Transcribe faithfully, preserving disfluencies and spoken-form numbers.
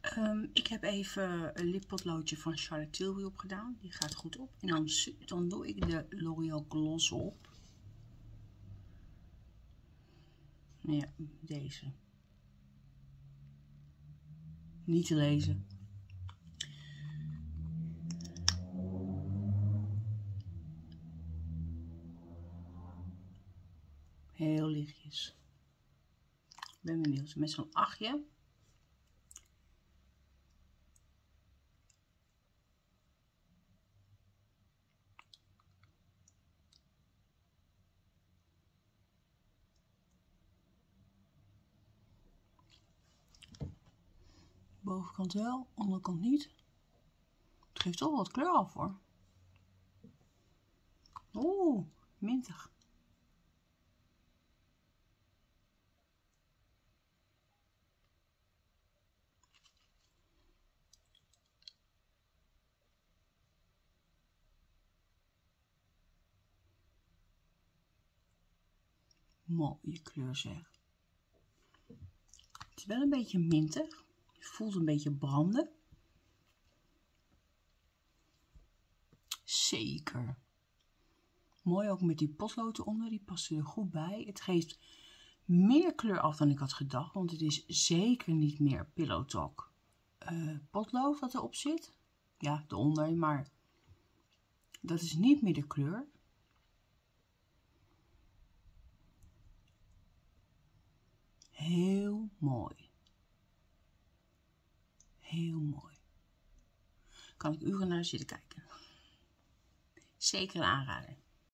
Um, ik heb even een lippotloodje van Charlotte Tilbury opgedaan. Die gaat goed op. En dan, dan doe ik de L'Oreal Gloss op. Ja, deze. Niet te lezen. Heel lichtjes. Ik ben benieuwd. Met zo'n achtje. Bovenkant wel, onderkant niet. Het geeft toch wat kleur af hoor. Oeh, mintig. Mooie kleur zeg. Het is wel een beetje mintig. Je voelt een beetje branden. Zeker. Mooi ook met die potlood eronder, die passen er goed bij. Het geeft meer kleur af dan ik had gedacht, want het is zeker niet meer Pillow Talk uh, potlood wat erop zit. Ja, eronder, maar dat is niet meer de kleur. Heel mooi. Heel mooi. Kan ik uren naar zitten kijken. Zeker een aanrader.